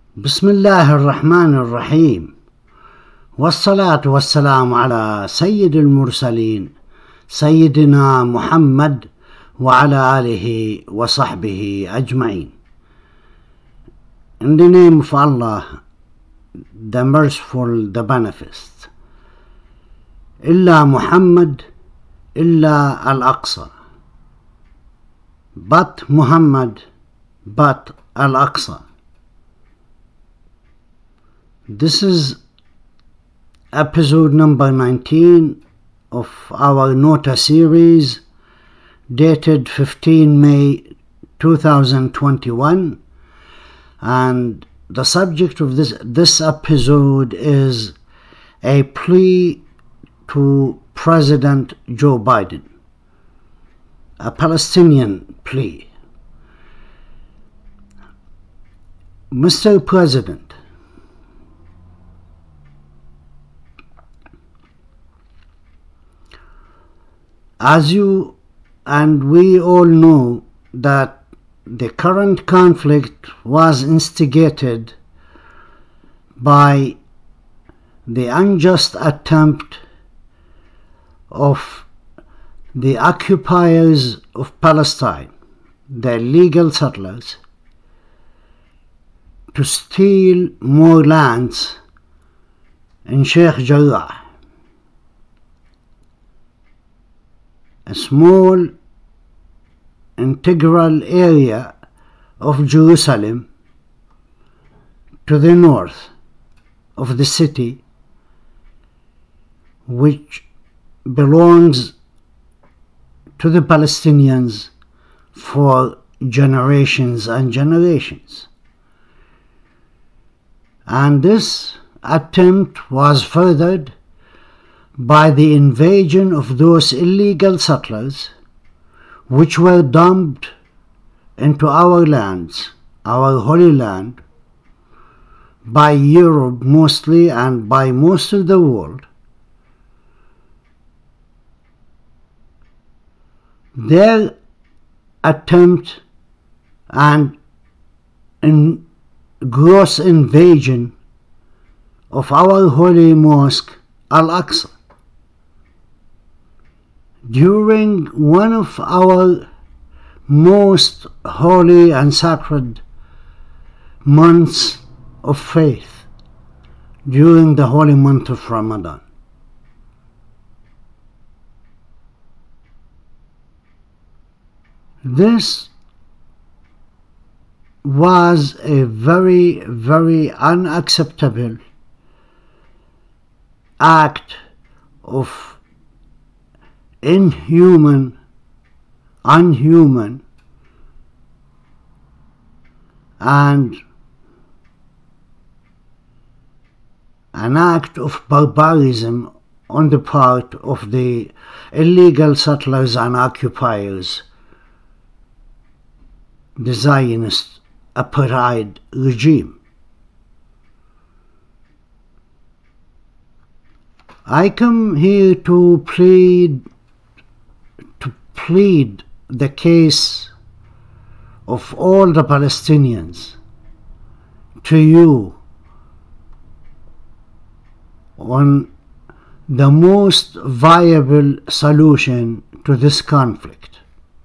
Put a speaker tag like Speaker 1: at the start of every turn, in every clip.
Speaker 1: بسم الله الرحمن الرحيم، والصلاة والسلام على سيد المرسلين سيدنا محمد وعلى آله وصحبه أجمعين. In the name of Allah, the merciful, the beneficent. إلا محمد إلا الأقصى. But Muhammad, but Al-Aqsa. This is episode number 19 of our Nota series, dated 15 May 2021, and the subject of this episode is a plea to President Joe Biden, a Palestinian plea. Mr. President, as you and we all know that the current conflict was instigated by the unjust attempt of the occupiers of Palestine, the illegal settlers, to steal more lands in Sheikh Jarrah, a small integral area of Jerusalem to the north of the city, which belongs to the Palestinians for generations and generations. And this attempt was furthered by the invasion of those illegal settlers which were dumped into our lands, our Holy Land, by Europe mostly and by most of the world. Their attempt and gross invasion of our holy mosque, Al-Aqsa, during one of our most holy and sacred months of faith, during the holy month of Ramadan. This was a very, very unacceptable act of unhuman, and an act of barbarism on the part of the illegal settlers and occupiers, the Zionist apartheid regime. I come here to plead the case of all the Palestinians to you on the most viable solution to this conflict.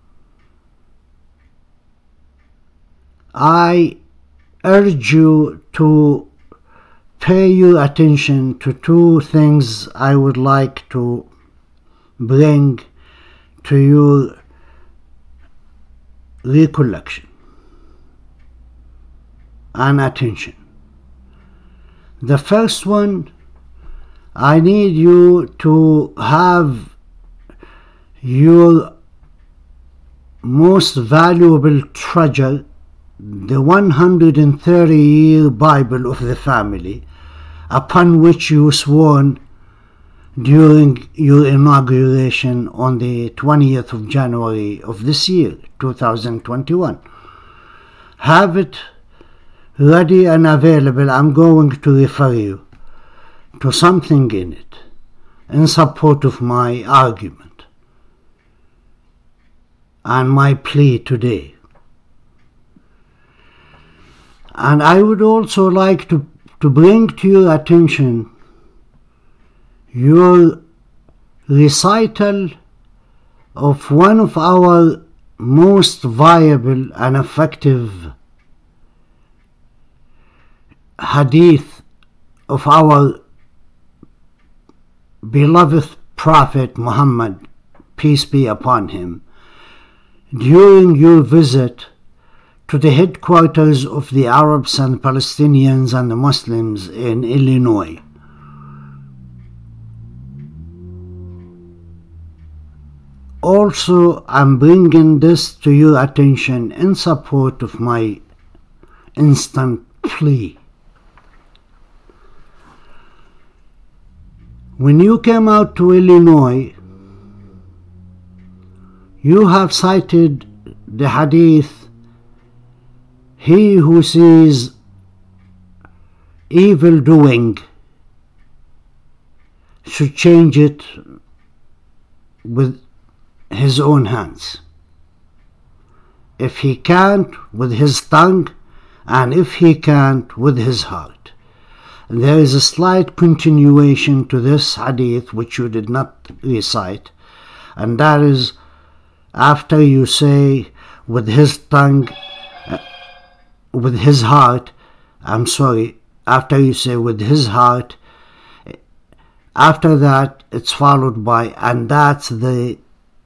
Speaker 1: I urge you to pay your attention to two things I would like to bring to your recollection and attention. The first one, I need you to have your most valuable treasure, the 130-year Bible of the family, upon which you sworn during your inauguration on the 20th of January of this year, 2021. Have it ready and available. I'm going to refer you to something in it in support of my argument and my plea today. And I would also like to bring to your attention your recital of one of our most viable and effective hadith of our beloved Prophet Muhammad, peace be upon him, during your visit to the headquarters of the Arabs and Palestinians and the Muslims in Illinois. Also, I'm bringing this to your attention in support of my instant plea. When you came out to Illinois, you have cited the hadith, he who sees evil doing should change it with his own hands. If he can't, with his tongue, and if he can't, with his heart. And there is a slight continuation to this hadith which you did not recite, and that is after you say with his tongue, with his heart, after you say with his heart, after that it's followed by, and that's the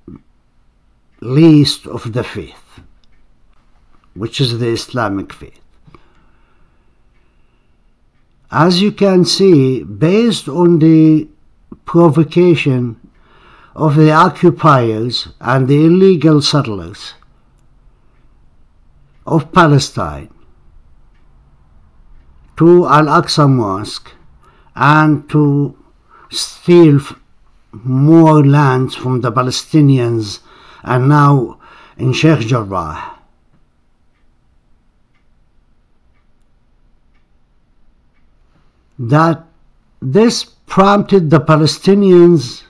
Speaker 1: least of the faith, which is the Islamic faith. As you can see, based on the provocation of the occupiers and the illegal settlers of Palestine to Al-Aqsa Mosque and to steal more lands from the Palestinians, and now in Sheikh Jarrah, that this prompted the Palestinians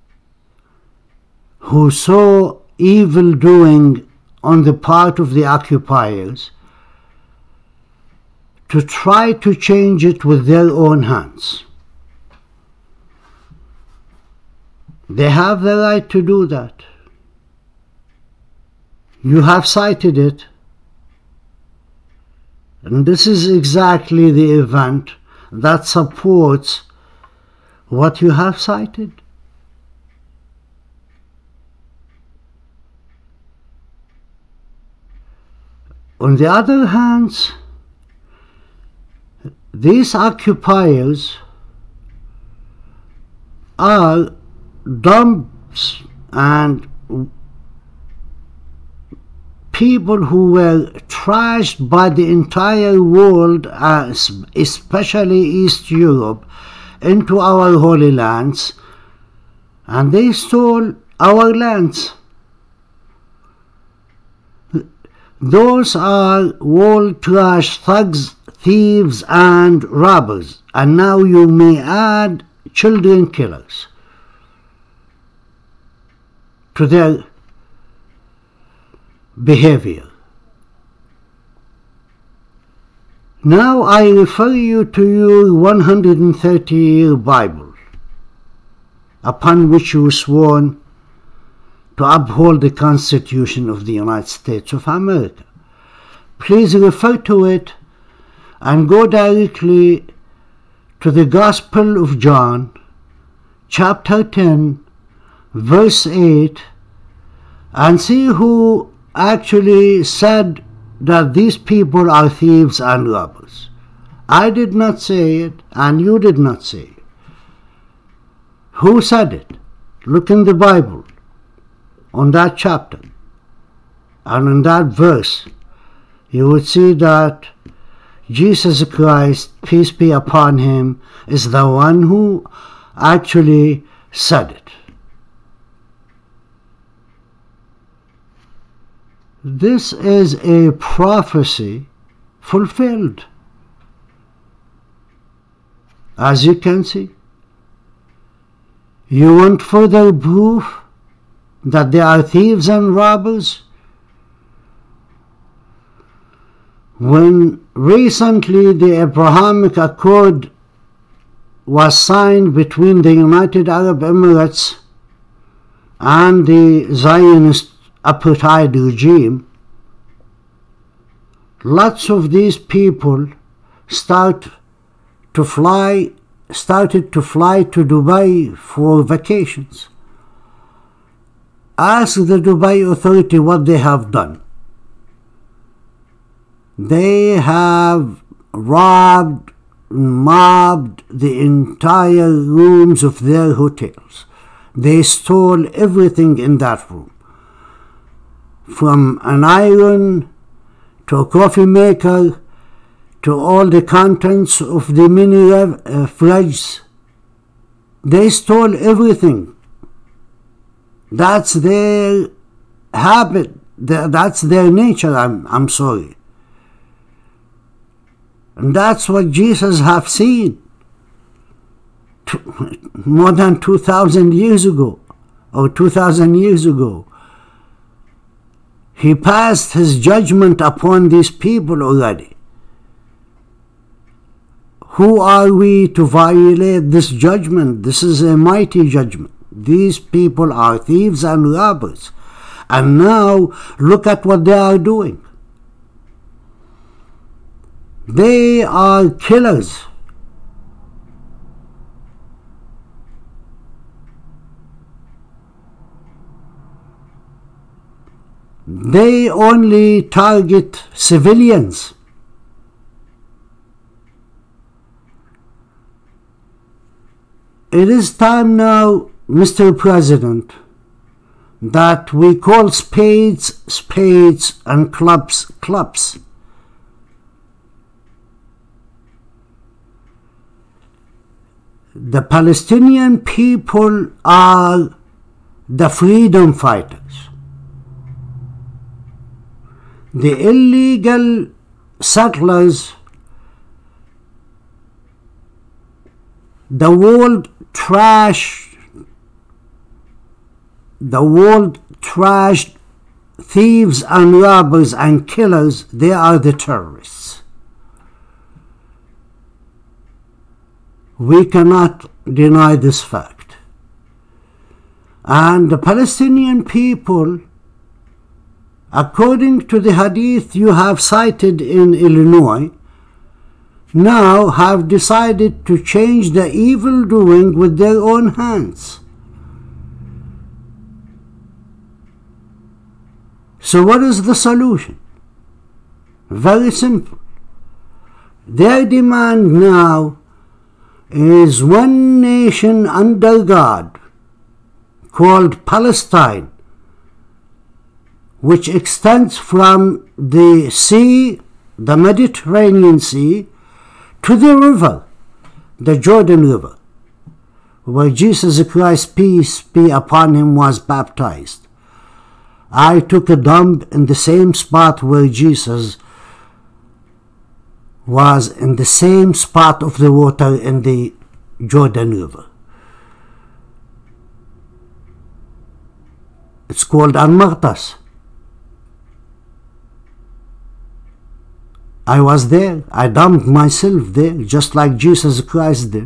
Speaker 1: who saw evil doing on the part of the occupiers to try to change it with their own hands. They have the right to do that. You have cited it, and this is exactly the event that supports what you have cited. On the other hand, these occupiers are dumps and people who were trashed by the entire world, especially East Europe, into our holy lands, and they stole our lands. Those are all trash thugs, thieves and robbers, and now you may add children killers to their behavior. Now I refer you to your 130-year Bible, upon which you sworn to uphold the Constitution of the United States of America. Please refer to it and go directly to the Gospel of John, chapter 10, verse 8, and see who actually said that these people are thieves and robbers. I did not say it, and you did not say it. Who said it? Look in the Bible, on that chapter, and on that verse, you would see that Jesus Christ, peace be upon him, is the one who actually said it. This is a prophecy fulfilled, as you can see. You want further proof that they are thieves and robbers? When recently the Abrahamic Accord was signed between the United Arab Emirates and the Zionist apartheid regime, lots of these people started to fly to Dubai for vacations. Ask the Dubai authority what they have done. They have robbed, mobbed the entire rooms of their hotels. They stole everything in that room, from an iron to a coffee maker to all the contents of the mini fridges. They stole everything. That's their habit. That's their nature. I'm sorry. And that's what Jesus have seen more than 2,000 years ago, or 2,000 years ago. He passed his judgment upon these people already. Who are we to violate this judgment? This is a mighty judgment. These people are thieves and robbers. And now look at what they are doing. They are killers. They only target civilians. It is time now, Mr. President, that we call spades spades and clubs clubs. The Palestinian people are the freedom fighters. The illegal settlers, the world trashed thieves and robbers and killers, they are the terrorists. We cannot deny this fact. And the Palestinian people, according to the hadith you have cited in Illinois, now have decided to change the evil doing with their own hands. So what is the solution? Very simple. Their demand now is one nation under God called Palestine, which extends from the sea, the Mediterranean Sea, to the river, the Jordan River, where Jesus Christ, peace be upon him, was baptized. I took a dump in the same spot where Jesus was, in the same spot of the water in the Jordan River. It's called Al-Maghtas. I was there. I dumped myself there, just like Jesus Christ did.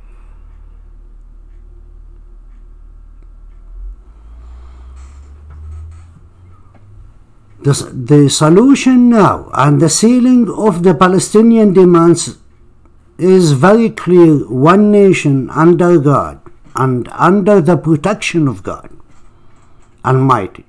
Speaker 1: The solution now and the sealing of the Palestinian demands is very clear: one nation under God and under the protection of God Almighty.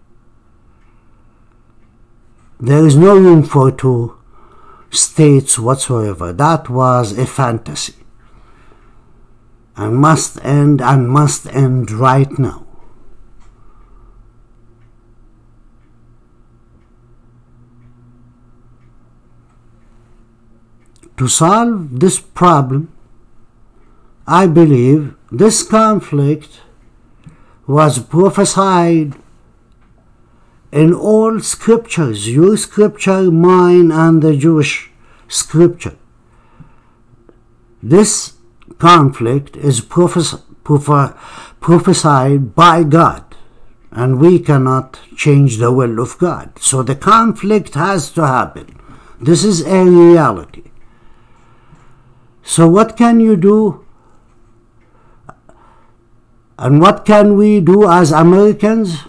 Speaker 1: There is no room for two states whatsoever. That was a fantasy and must end right now. To solve this problem, I believe this conflict was prophesied in all scriptures, your scripture, mine, and the Jewish scripture. This conflict is prophesied by God, and we cannot change the will of God. So the conflict has to happen. This is a reality. So what can you do? And what can we do as Americans?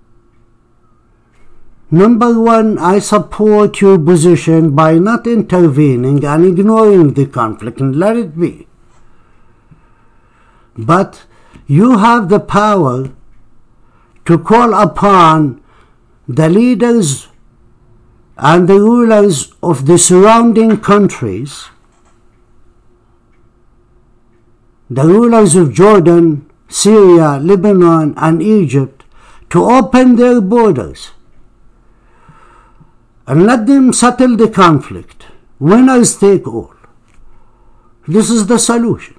Speaker 1: Number one, I support your position by not intervening and ignoring the conflict and let it be. But you have the power to call upon the leaders and the rulers of the surrounding countries, the rulers of Jordan, Syria, Lebanon, and Egypt, to open their borders and let them settle the conflict. Winners take all. This is the solution.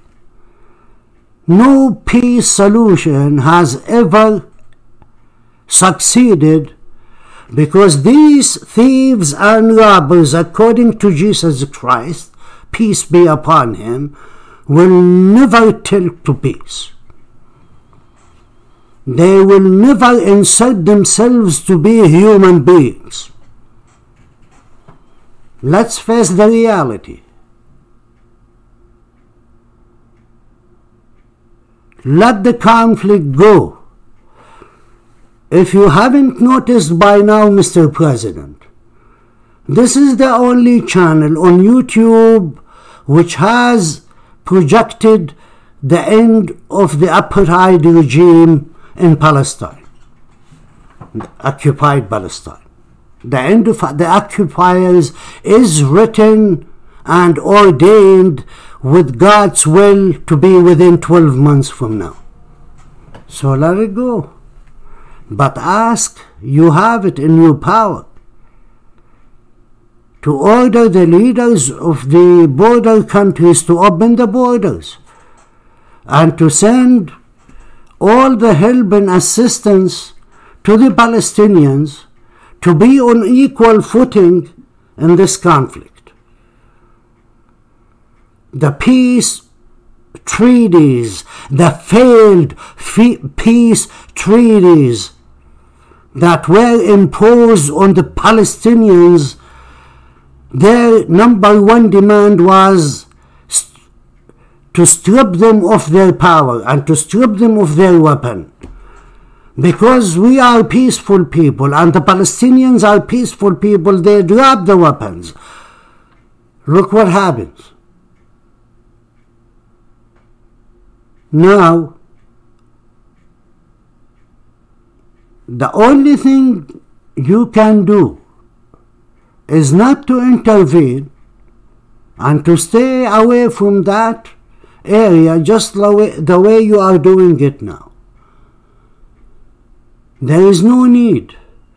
Speaker 1: No peace solution has ever succeeded because these thieves and robbers, according to Jesus Christ, peace be upon him, will never tilt to peace. They will never insert themselves to be human beings. Let's face the reality. Let the conflict go. If you haven't noticed by now, Mr. President, this is the only channel on YouTube which has projected the end of the apartheid regime in Palestine, occupied Palestine. The end of the occupiers is written and ordained with God's will to be within 12 months from now. So let it go. But ask, you have it in your power, to order the leaders of the border countries to open the borders and to send all the help and assistance to the Palestinians to be on equal footing in this conflict. The peace treaties, the failed peace treaties that were imposed on the Palestinians, their number one demand was to strip them of their power and to strip them of their weapon. Because we are peaceful people and the Palestinians are peaceful people, they drop the weapons. Look what happens. Now, the only thing you can do is not to intervene and to stay away from that area just the way you are doing it now. There is no need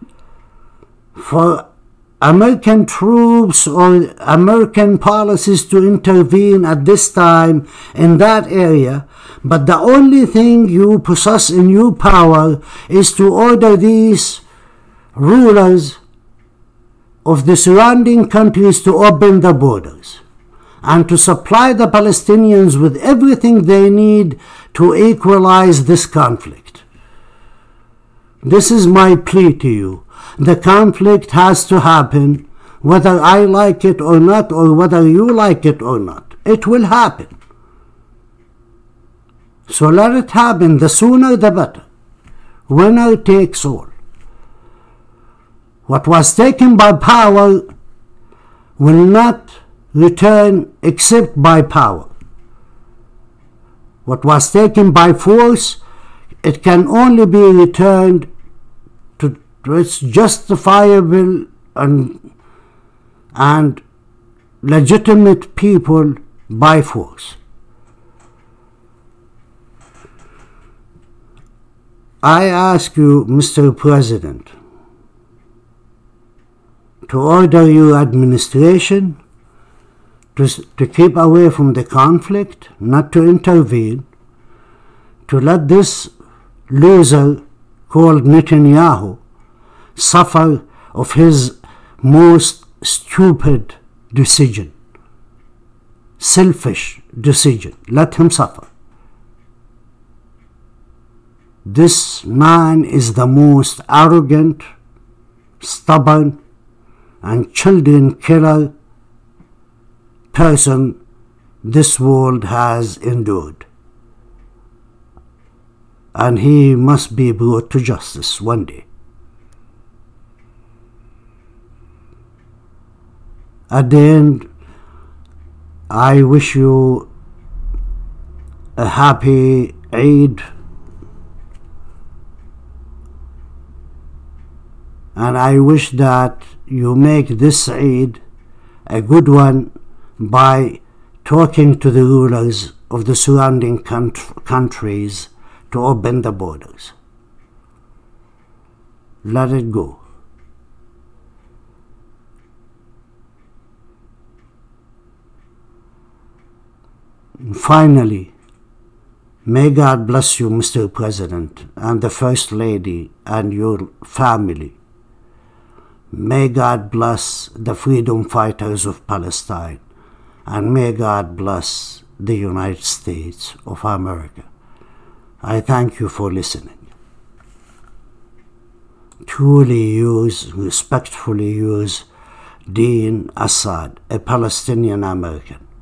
Speaker 1: for American troops or American policies to intervene at this time in that area, but the only thing you possess in your power is to order these rulers of the surrounding countries to open the borders and to supply the Palestinians with everything they need to equalize this conflict. This is my plea to you. The conflict has to happen, whether I like it or not, or whether you like it or not. It will happen. So let it happen. The sooner the better. Winner takes all. What was taken by power will not return except by power. What was taken by force, it can only be returned to its justifiable and legitimate people by force. I ask you, Mr. President, to order your administration to keep away from the conflict, not to intervene, to let this loser called Netanyahu suffer of his most stupid decision, selfish decision. Let him suffer. This man is the most arrogant, stubborn, and children killer person this world has endured. And he must be brought to justice one day. At the end, I wish you a happy Eid, and I wish that you make this Eid a good one by talking to the rulers of the surrounding countries to open the borders. Let it go. Finally, may God bless you, Mr. President, and the First Lady and your family. May God bless the freedom fighters of Palestine, and may God bless the United States of America. I thank you for listening. Truly yours, respectfully yours, Dean Assad, a Palestinian American.